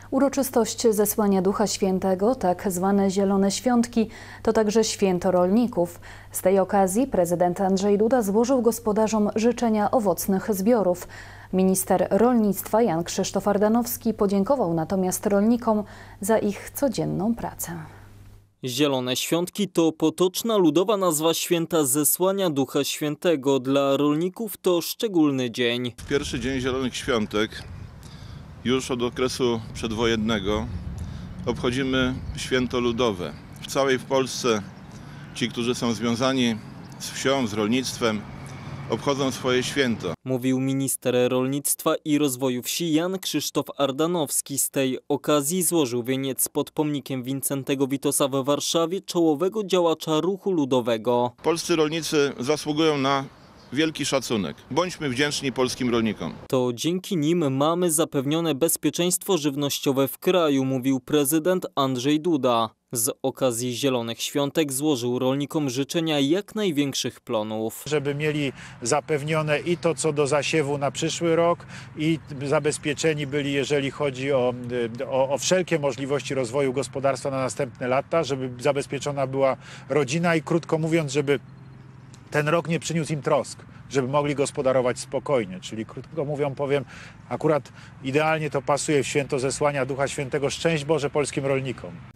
Uroczystość zesłania Ducha Świętego, tak zwane Zielone Świątki, to także święto rolników. Z tej okazji prezydent Andrzej Duda złożył gospodarzom życzenia owocnych zbiorów. Minister rolnictwa Jan Krzysztof Ardanowski podziękował natomiast rolnikom za ich codzienną pracę. Zielone Świątki to potoczna ludowa nazwa święta zesłania Ducha Świętego. Dla rolników to szczególny dzień. Pierwszy dzień Zielonych Świątek, już od okresu przedwojennego, obchodzimy święto ludowe. W całej Polsce ci, którzy są związani z wsią, z rolnictwem, obchodzą swoje święto. Mówił minister rolnictwa i rozwoju wsi Jan Krzysztof Ardanowski. Z tej okazji złożył wieniec pod pomnikiem Wincentego Witosa w Warszawie, czołowego działacza ruchu ludowego. Polscy rolnicy zasługują na wielki szacunek. Bądźmy wdzięczni polskim rolnikom. To dzięki nim mamy zapewnione bezpieczeństwo żywnościowe w kraju, mówił prezydent Andrzej Duda. Z okazji Zielonych Świątek złożył rolnikom życzenia jak największych plonów. Żeby mieli zapewnione i to, co do zasiewu na przyszły rok, i zabezpieczeni byli, jeżeli chodzi o wszelkie możliwości rozwoju gospodarstwa na następne lata, żeby zabezpieczona była rodzina i, krótko mówiąc, żeby ten rok nie przyniósł im trosk, żeby mogli gospodarować spokojnie. Czyli, krótko mówiąc, powiem, akurat idealnie to pasuje w święto zesłania Ducha Świętego. Szczęść Boże polskim rolnikom.